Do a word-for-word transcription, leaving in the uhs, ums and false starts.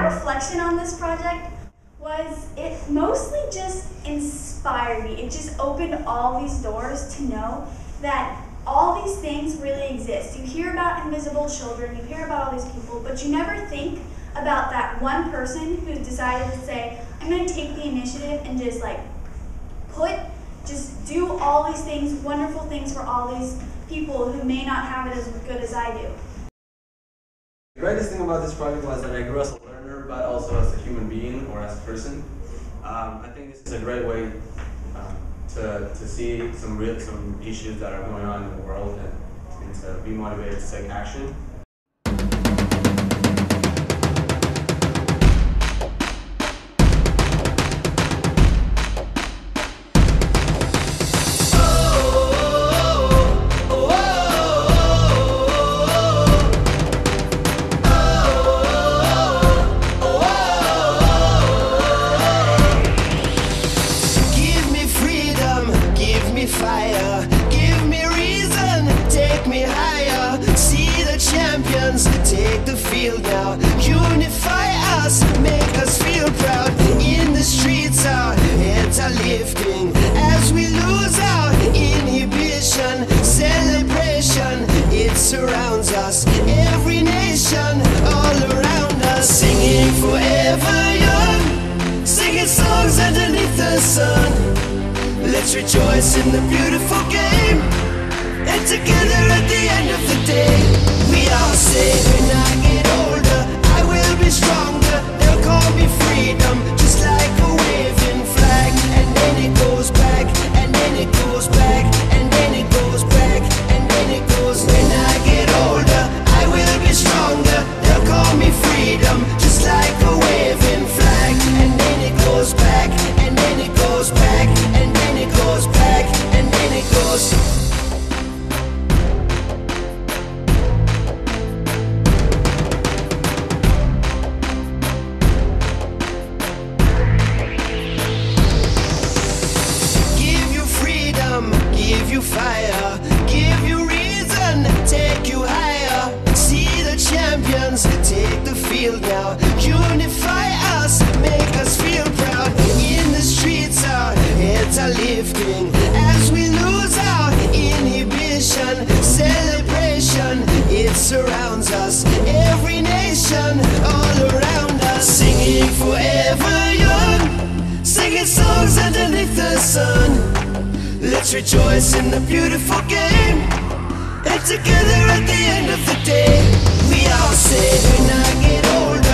reflection on this project was it mostly just inspired me. It just opened all these doors to know that all these things really exist. You hear about invisible children, you hear about all these people, but you never think about that one person who decided to say, I'm going to take the initiative and just like put, just do all these things, wonderful things for all these people who may not have it as good as I do. The greatest thing about this project was that I grew as a learner, but also as a human being or as a person. Um, I think this is a great way um, to, to see some real some issues that are going on in the world and, and to be motivated to take action. Fire, give me reason, take me higher. See the champions take the field now. Unify us, make us feel proud. In the streets our heads are lifting as we lose our inhibition. Celebration, it surrounds us. Every nation, all around us. Singing forever young, singing songs underneath the sun. Let's rejoice in the beautiful game, and together at the end of the day, we all say, when I get older, I will be stronger. They'll call me freedom, just like a waving flag. And then it goes back, and then it goes back, and then it goes back, and then it goes. When I get older, I will be stronger. They'll call me freedom, just like a waving flag. And then it goes back, and then it goes back, and then it goes back, and then it goes. Give you freedom, give you fire, give you reason, take you higher. See the champions take the field now. Unify us, make us feel proud. In the streets our heads are lifting as we lose our inhibition. Celebration, it surrounds us. Every nation, all around us. Singing forever young, singing songs underneath the sun. Let's rejoice in the beautiful game, and together at the end of the day, we all say, when I get older,